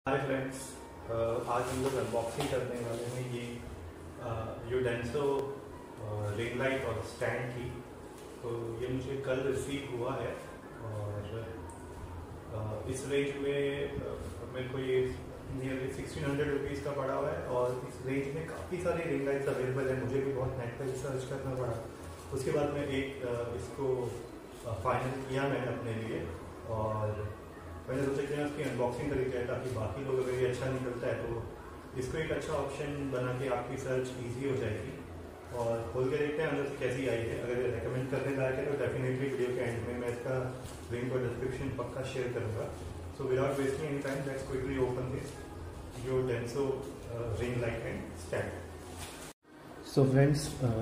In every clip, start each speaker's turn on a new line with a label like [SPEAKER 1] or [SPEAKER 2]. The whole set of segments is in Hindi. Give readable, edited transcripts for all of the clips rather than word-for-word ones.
[SPEAKER 1] हाय फ्रेंड्स, आज हम लोग अनबॉक्सिंग करने वाले हैं ये यूडेंसो रिंग लाइट और स्टैंड की। तो ये मुझे कल रिसीव हुआ है और इस रेंज में मेरे को ये नियरली 1600 रुपीज़ का पड़ा हुआ है और इस रेंज में काफ़ी सारी रिंग लाइट्स अवेलेबल है। मुझे भी बहुत नेट पर रिसर्च करना पड़ा। उसके बाद में इसको फाइनल किया मैंने अपने लिए और मैंने सोचा कि उसकी अनबॉक्सिंग करी जाए ताकि बाकी लोग अगर ये अच्छा निकलता है तो इसको एक अच्छा ऑप्शन बना के आपकी सर्च इजी हो जाएगी। और खोल के देखते हैं अंदर से कैसी आई है। अगर ये रेकमेंड करने लायक है तो डेफिनेटली वीडियो के एंड में मैं इसका लिंक और डिस्क्रिप्शन पक्का शेयर करूँगा। So without wasting any time let's quickly open this यूडेंसो ring light and stand. So friends,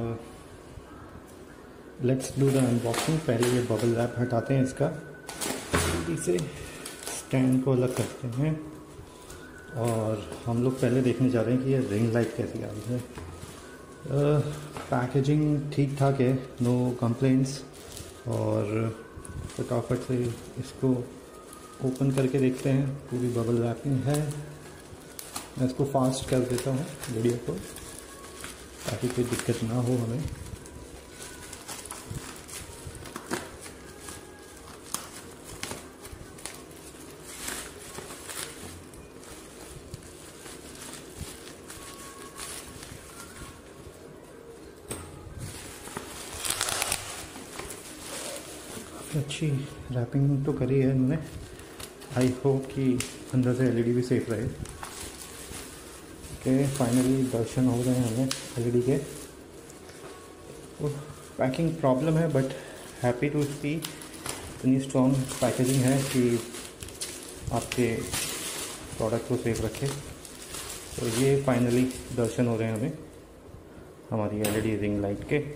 [SPEAKER 1] let's do the unboxing. पहले ये बबल रैप हटाते हैं इसका, जल्दी से स्टैंड को अलग करते हैं और हम लोग पहले देखने जा रहे हैं कि ये रिंग लाइट कैसी आई है। पैकेजिंग ठीक ठाक है, नो कंप्लेंट्स। और फटाफट से इसको ओपन करके देखते हैं। पूरी बबल रैपिंग है। मैं इसको फास्ट कर देता हूँ वीडियो को ताकि कोई दिक्कत ना हो हमें। अच्छी रैपिंग तो करी है इन्होंने। आई होप कि अंदर से एलईडी भी सेफ रहे। ओके, फाइनली दर्शन हो रहे हैं हमें एलईडी के। पैकिंग प्रॉब्लम है बट हैप्पी टू सी इतनी स्ट्रॉन्ग पैकेजिंग है कि आपके प्रोडक्ट को सेफ रखे। तो ये फाइनली दर्शन हो रहे हैं हमें हमारी एलईडी रिंग लाइट के।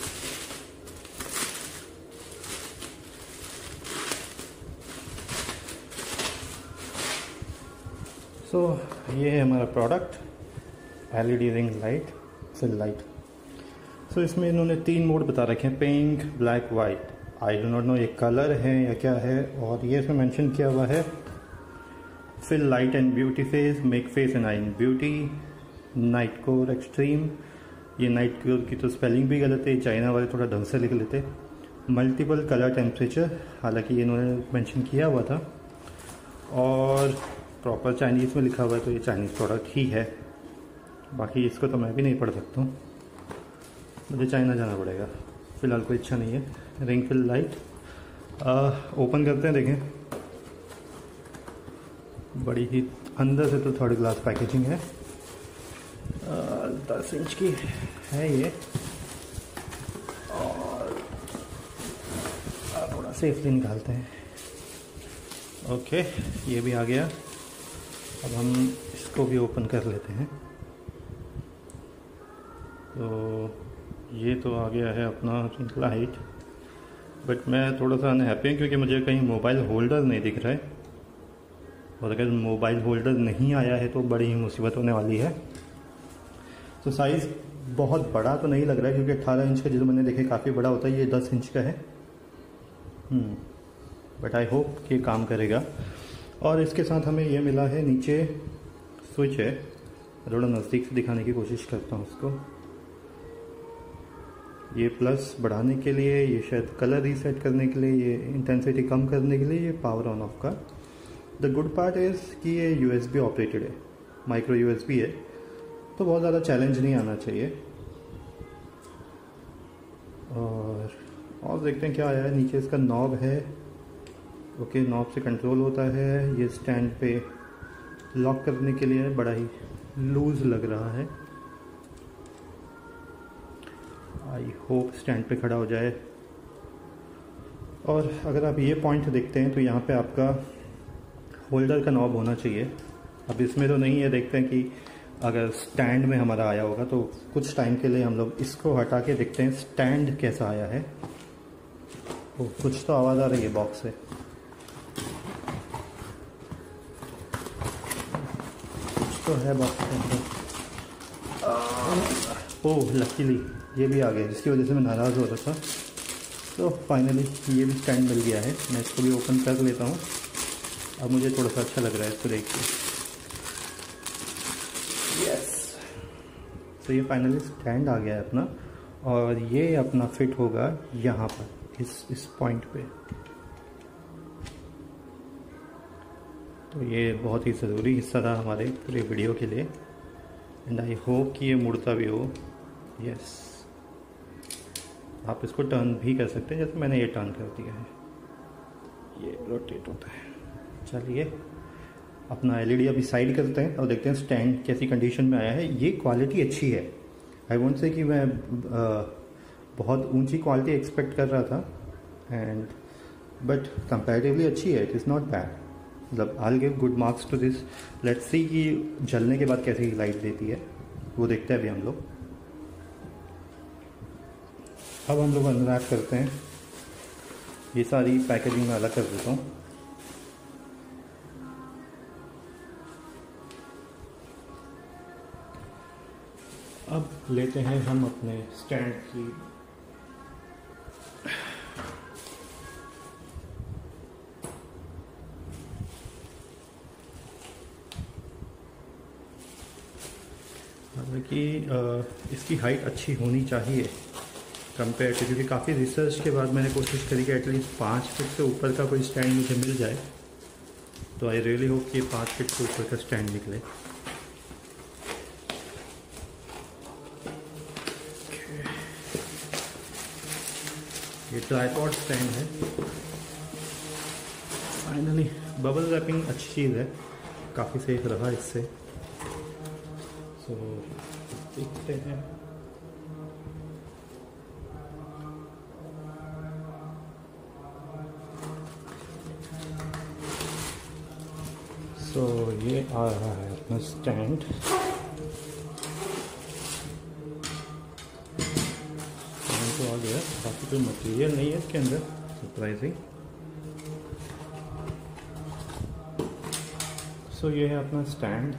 [SPEAKER 1] तो ये है हमारा product LED ring light fill light. So इसमें इन्होंने 3 मोड बता रखे हैं, pink, black, white. I do not know ये कलर है या क्या है। और ये इसमें मेंशन किया हुआ है fill light and beauty face, make face and eye in beauty, night core extreme. ये नाइट कोर की तो स्पेलिंग भी गलत है, चाइना वाले थोड़ा ढंग से लिख लेते। मल्टीपल कलर टेम्परेचर, हालांकि ये इन्होंने मेंशन किया हुआ था। और प्रॉपर चाइनीज़ में लिखा हुआ है तो ये चाइनीज़ प्रोडक्ट ही है। बाकी इसको तो मैं भी नहीं पढ़ सकता हूँ, मुझे चाइना जाना पड़ेगा। फ़िलहाल कोई इच्छा नहीं है। रिंग फिल लाइट ओपन करते हैं, देखें। बड़ी ही अंदर से तो थर्ड ग्लास पैकेजिंग है। 10 इंच की है ये। और थोड़ा सेफली निकालते हैं। ओके, ये भी आ गया। अब हम इसको भी ओपन कर लेते हैं। तो ये तो आ गया है अपना रिंग लाइट, बट मैं थोड़ा सा अनहैप्पी हूँ क्योंकि मुझे कहीं मोबाइल होल्डर नहीं दिख रहा है। और अगर मोबाइल होल्डर नहीं आया है तो बड़ी ही मुसीबत होने वाली है। तो साइज़ बहुत बड़ा तो नहीं लग रहा है क्योंकि 18 इंच का जो मैंने देखे काफ़ी बड़ा होता है, ये 10 इंच का है। बट आई होप कि काम करेगा। और इसके साथ हमें ये मिला है, नीचे स्विच है। थोड़ा नज़दीक से दिखाने की कोशिश करता हूँ उसको। ये प्लस बढ़ाने के लिए, ये शायद कलर रीसेट करने के लिए, ये इंटेंसिटी कम करने के लिए, ये पावर ऑन ऑफ का। द गुड पार्ट इज़ कि ये USB ऑपरेटेड है, माइक्रो USB है, तो बहुत ज़्यादा चैलेंज नहीं आना चाहिए। और देखते हैं क्या आया है। नीचे इसका नॉब है। ओके, नॉब से कंट्रोल होता है। ये स्टैंड पे लॉक करने के लिए बड़ा ही लूज लग रहा है। आई होप स्टैंड पे खड़ा हो जाए। और अगर आप ये पॉइंट देखते हैं तो यहाँ पे आपका होल्डर का नॉब होना चाहिए। अब इसमें तो नहीं है। देखते हैं कि अगर स्टैंड में हमारा आया होगा तो कुछ टाइम के लिए हम लोग इसको हटा के देखते हैं स्टैंड कैसा आया है। कुछ तो आवाज़ आ रही है बॉक्स से। तो है बॉक्स के अंदर। ओह, लकीली ये भी आ गया जिसकी वजह से मैं नाराज़ हो रहा था। तो फाइनली ये भी स्टैंड मिल गया है। मैं इसको भी ओपन कर लेता हूँ। अब मुझे थोड़ा सा अच्छा लग रहा है इसको देख के। यस, तो ये फाइनली स्टैंड आ गया है अपना, और ये अपना फिट होगा यहाँ पर इस पॉइंट पे। तो ये बहुत ही ज़रूरी हिस्सा था हमारे पूरे वीडियो के लिए, एंड आई होप कि ये मुड़ता भी हो। यस, आप इसको टर्न भी कर सकते हैं, जैसे मैंने ये टर्न कर दिया है, ये रोटेट होता है। चलिए अपना एलईडी अभी साइड करते हैं और देखते हैं स्टैंड कैसी कंडीशन में आया है। ये क्वालिटी अच्छी है, आई वोंट से कि मैं बहुत ऊंची क्वालिटी एक्सपेक्ट कर रहा था, एंड बट कंपैरेटिवली अच्छी है, इट इज़ नॉट बैड। मतलब I will give good marks to this. Let's see कि जलने के बाद कैसी लाइट देती है, वो देखते हैं अभी हम लोग। अब हम लोग अनरैप करते हैं, ये सारी पैकेजिंग में अलग कर देता हूँ। अब लेते हैं हम अपने स्टैंड की हालांकि इसकी हाइट अच्छी होनी चाहिए कंपेयर टू, क्योंकि काफ़ी रिसर्च के बाद मैंने कोशिश करी कि एटलीस्ट 5 फीट से ऊपर का कोई स्टैंड मुझे मिल जाए। तो आई रियली होप कि 5 फीट से ऊपर का स्टैंड निकले। ये ट्राइपॉड स्टैंड है। फाइनली बबल रैपिंग अच्छी चीज़ है, काफ़ी सेफ रहा इससे। सो देखते हैं। सो ये आ रहा है अपना स्टैंड। तो आ गया, काफ़ी कोई मटेरियल नहीं है इसके अंदर, सरप्राइजिंग। सो ये है अपना स्टैंड।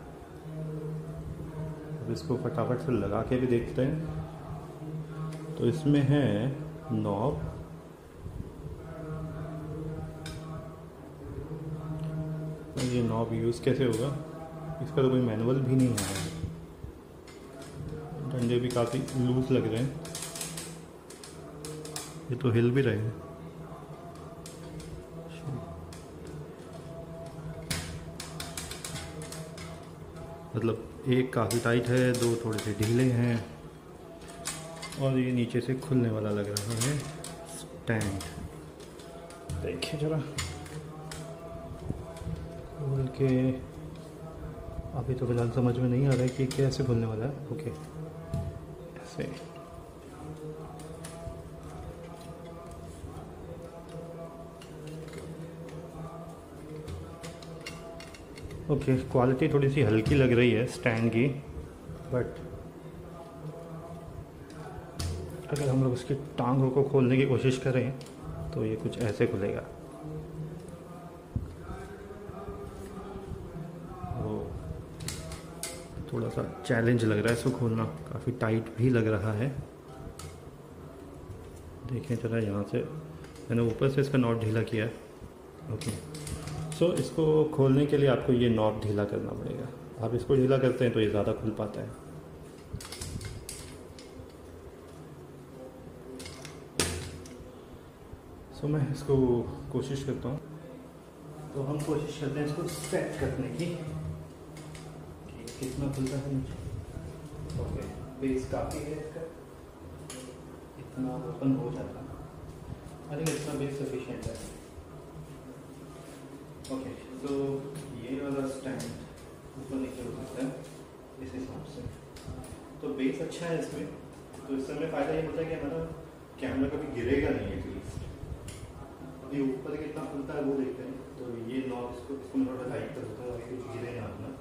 [SPEAKER 1] अब इसको फटाफट से लगा के भी देखते हैं। तो इसमें है नॉब, तो ये नॉब यूज़ कैसे होगा, इसका तो कोई मैनुअल भी नहीं है। डंडे भी काफ़ी लूज लग रहे हैं, ये तो हिल भी रहे हैं। मतलब एक काफ़ी टाइट है, दो थोड़े से ढीले हैं, और ये नीचे से खुलने वाला लग रहा है स्टैंड। देखिए जरा खोल के, अभी तो फिलहाल समझ में नहीं आ रहा है कि कैसे खुलने वाला है। ओके, ऐसे। ओके, क्वालिटी थोड़ी सी हल्की लग रही है स्टैंड की, बट अगर हम लोग उसकी टांगों को खोलने की कोशिश करें तो ये कुछ ऐसे खुलेगा। वो थोड़ा सा चैलेंज लग रहा है इसको खोलना, काफ़ी टाइट भी लग रहा है। देखें जरा, यहाँ से मैंने ऊपर से इसका नॉट ढीला किया है। ओके, सो इसको खोलने के लिए आपको ये नॉब ढीला करना पड़ेगा। आप इसको ढीला करते हैं तो ये ज़्यादा खुल पाता है। सो मैं इसको कोशिश करता हूँ। तो हम कोशिश करते हैं इसको सेट करने की, कितना खुलता है नीचे। ओके, बेस काफ़ी है इसका, इतना ओपन हो जाता है। आई थिंक इतना बेस सफिशिएंट है। ओके, तो ये वाला स्टैंड ऊपर नीचे हो सकता है इस हिसाब से। तो बेस अच्छा है इसमें, तो इससे हमें फ़ायदा ये होता है कि हमारा कैमरा कभी गिरेगा नहीं एटलीस्ट। अभी ऊपर कितना खुलता है वो देखते हैं। तो ये नॉब इसको मैं थोड़ा टाइट कर देता हूँ ताकि कुछ गिरे ना अपना।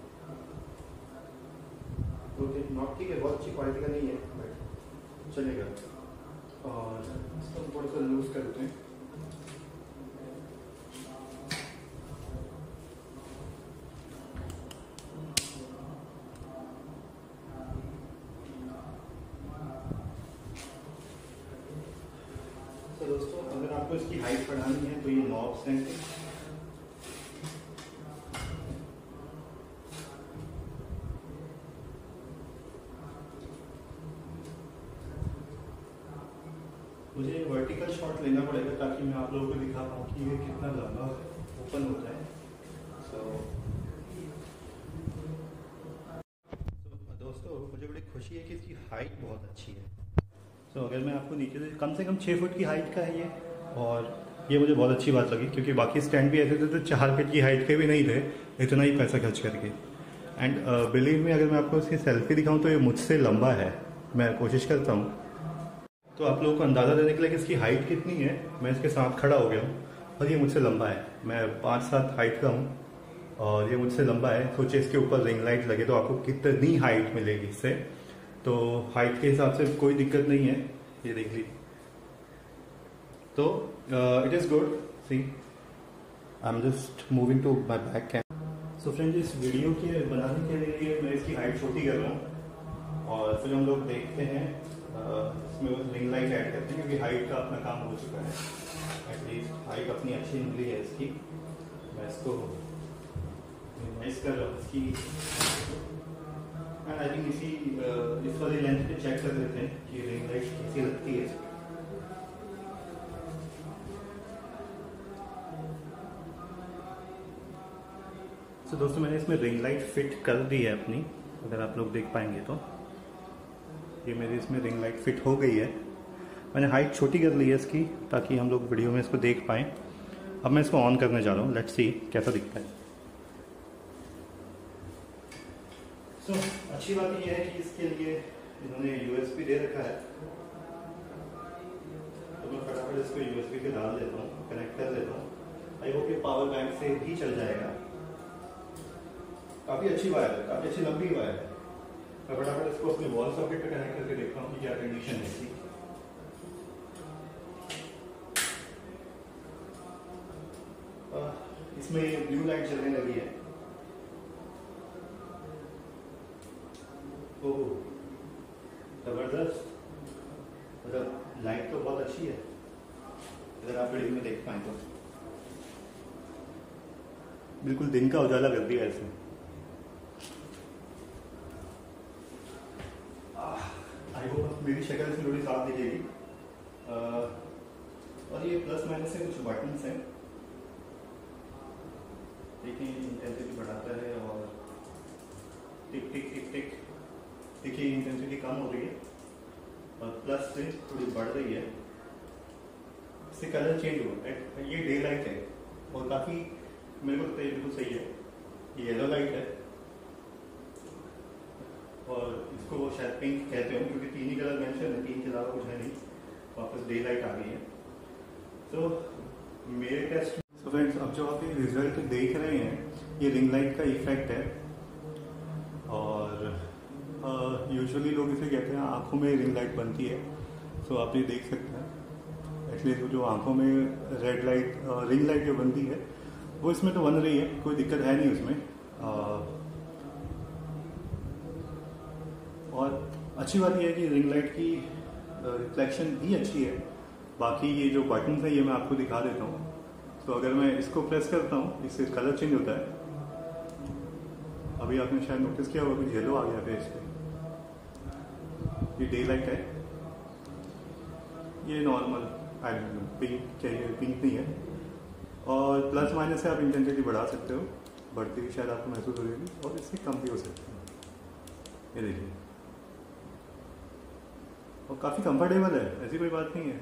[SPEAKER 1] ओके, नॉब ठीक है, बहुत अच्छी क्वालिटी का नहीं है बट चलेगा। और इसको थोड़ा सा लूज करते हैं। तो दोस्तों, अगर आपको इसकी हाइट बढ़ानी है तो ये नॉब्स हैं। मुझे वर्टिकल शॉट लेना पड़ेगा ताकि मैं आप लोगों को दिखा पाऊँ कि ये कितना लंबा ओपन होता है। दोस्तों मुझे बड़ी खुशी है कि इसकी हाइट बहुत अच्छी है। अगर मैं आपको नीचे से कम 6 फुट की हाइट का है ये, और ये मुझे बहुत अच्छी बात लगी क्योंकि बाकी स्टैंड भी ऐसे थे तो 4 फीट की हाइट के भी नहीं थे, इतना ही पैसा खर्च करके। एंड बिलीव में अगर मैं आपको इसकी सेल्फी दिखाऊं तो ये मुझसे लंबा है। मैं कोशिश करता हूँ तो आप लोगों को अंदाज़ा देने के लिए कि इसकी हाइट कितनी है, मैं इसके साथ खड़ा हो गया हूँ और ये मुझसे लंबा है। मैं 5-7 हाइट का हूँ और ये मुझसे लंबा है। सोचिए इसके ऊपर रिंग लाइट लगे तो आपको कितनी हाइट मिलेगी इससे। तो हाइट के हिसाब से कोई दिक्कत नहीं है, ये देख लीजिए। तो it is good. See I am just moving to my back cam. So friends, इस वीडियो के बनाने के लिए मैं इसकी हाइट छोटी कर रहा हूँ और फिर हम लोग देखते हैं इसमें रिंग लाइट ऐड करते हैं क्योंकि हाइट का अपना काम हो चुका है। एटलीस्ट हाइट अपनी अच्छी निकली है इसकी। मैं इसको मिनिमाइज कर रहा हूँ इसकी। एंड आई थिंक इस वाली लेंथ पे चेक कर लेते हैं कि रिंग लाइट कैसी लगती है। तो दोस्तों मैंने इसमें रिंग लाइट फिट कर दी है अपनी, अगर आप लोग देख पाएंगे तो ये मेरी इसमें रिंग लाइट फिट हो गई है। मैंने हाइट छोटी कर ली है इसकी ताकि हम लोग वीडियो में इसको देख पाएँ। अब मैं इसको ऑन करने जा रहा हूँ, लेट्स सी कैसा दिखता है। तो अच्छी बात यह है कि इसके लिए इन्होंने USB दे रखा है, तो मैं फटाफट इसको USB पे डाल देता हूँ, कनेक्ट कर देता हूँ। आई होप ये पावर बैंक से भी चल जाएगा। काफ़ी अच्छी वायर है, काफ़ी अच्छी लंबी वायर है। मैं फटाफट इसको अपने वॉल सॉकेट पे कनेक्ट करके देखता हूँ कि क्या कंडीशन है इसकी। इसमें ब्लू लाइट चलने लगी है। ओह जबरदस्त, मतलब लाइट तो बहुत अच्छी है। अगर आप वीडियो में देख पाए तो बिल्कुल दिन का उजाला कर दिया ऐसे। आई होप मेरी शक्ल से थोड़ी साफ दिखेगी। और ये प्लस माइनस से कुछ बटन्स हैं, देखिए इंटेंसिटी बढ़ाता है और टिक टिक टिक टिक, देखिए इंटेंसिटी कम हो रही है और प्लस से थोड़ी बढ़ रही है। इससे कलर चेंज हुआ। ये डे लाइट है और काफ़ी मेरे को लगता है बिल्कुल सही है। ये येलो लाइट है और इसको वो शायद पिंक कहते हो क्योंकि 3 ही कलर मेंशन है, 3 के अलावा कुछ है नहीं। वापस डे लाइट आ गई है। तो मेरे टेस्ट फ्रेंड्स, अब जो आप ये रिजल्ट देख रहे हैं ये रिंग लाइट का इफेक्ट है। और यूजुअली लोग इसे कहते हैं आंखों में रिंग लाइट बनती है। सो आप ये देख सकते हैं एटलीस्ट जो आंखों में रेड लाइट रिंग लाइट जो बनती है वो इसमें तो बन रही है, कोई दिक्कत है नहीं उसमें। और अच्छी बात यह है कि रिंग लाइट की रिफ्लेक्शन भी अच्छी है। बाकी ये जो बटन है ये मैं आपको दिखा देता हूँ। तो अगर मैं इसको प्रेस करता हूँ इससे कलर चेंज होता है। अभी आपने शायद नोटिस किया होगा कुछ येलो आ गया फेस पे। ये डे लाइट है, ये नॉर्मल पिंक चाहिए, पिंक नहीं है। और प्लस माइनस से आप इंटेंसिटी बढ़ा सकते हो, बढ़ती हुई शायद आपको महसूस हो जाएगी और इससे कम भी हो सकती है। ये देखिए, और काफ़ी कंफर्टेबल है, ऐसी कोई बात नहीं है।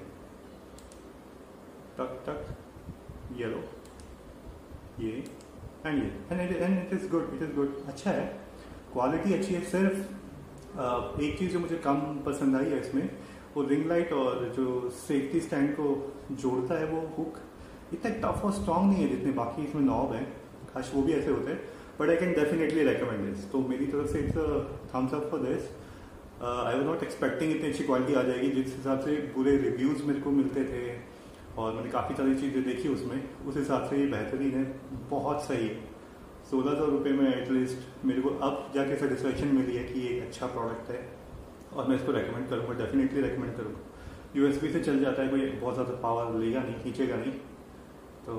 [SPEAKER 1] टक टक येलो, ये and it is good, it is good. अच्छा है, क्वालिटी अच्छी है। सिर्फ एक चीज़ जो मुझे कम पसंद आई है इसमें, वो रिंग लाइट और जो सेफ्टी स्टैंड को जोड़ता है वो हुक इतना टफ और स्ट्रॉन्ग नहीं है जितने बाकी इसमें नॉब है। काश वो भी ऐसे होते हैं, but I can definitely recommend this. तो मेरी तरफ से it's thumbs up for this. I was not expecting इतनी अच्छी क्वालिटी आ जाएगी। जिस हिसाब से पूरे रिव्यूज़ मेरे को मिलते थे और मैंने काफ़ी सारी चीज़ें देखी उसमें, उस हिसाब से ये बेहतरीन है, बहुत सही है। 1600 रुपये में एटलीस्ट मेरे को अब जाके सेटिस्फेक्शन मिली है कि ये एक अच्छा प्रोडक्ट है और मैं इसको रेकमेंड करूँगा, डेफिनेटली रेकमेंड करूँगा। USB से चल जाता है, कोई बहुत ज़्यादा पावर लेगा नहीं, खींचेगा नहीं। तो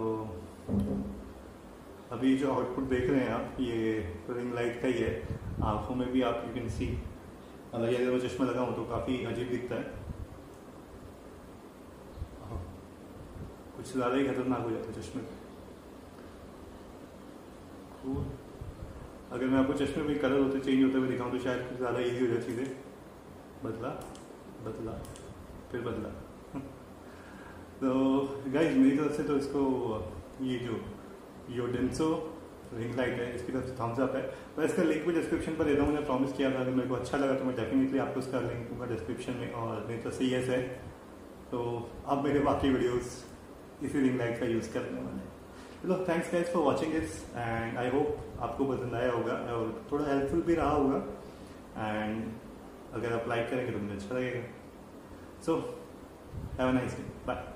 [SPEAKER 1] अभी जो आउटपुट देख रहे हैं आप, ये रिंग लाइट का ही है। आँखों में भी आप यू कैन सी, हालांकि अगर मैं चश्मा लगाऊँ तो काफ़ी अजीब दिखता है। कुछ ज़्यादा ही खतरनाक हो जाता है चश्मे पे। अगर मैं आपको चश्मे में कलर होते चेंज होते हुए दिखाऊँ तो शायद कुछ ज़्यादा ईजी हो जाए चीज़ें। बदला बदला फिर बदला। तो गाइस मेरी तरफ से तो इसको ये जो योडेंसो रिंग लाइट है इसकी तरफ से थम्स अप है। मैं इसका लिंक भी डिस्क्रिप्शन पर दे रहा हूँ। मैंने प्रॉमिस किया था अगर मेरे को अच्छा लगा तो मैं डेफिनेटली आपको उसका लिंक दूंगा डिस्क्रिप्शन में। और मेरी तरफ से यस है तो अब मेरे बाकी वीडियोस इसी रिंग लाइट का यूज़ करने वाले हैं। चलो thanks guys for watching this and I hope आपको पसंद आया होगा और थोड़ा हेल्पफुल भी रहा होगा। एंड अगर आप लाइक करेंगे तो मुझे अच्छा लगेगा। So have a nice day, bye.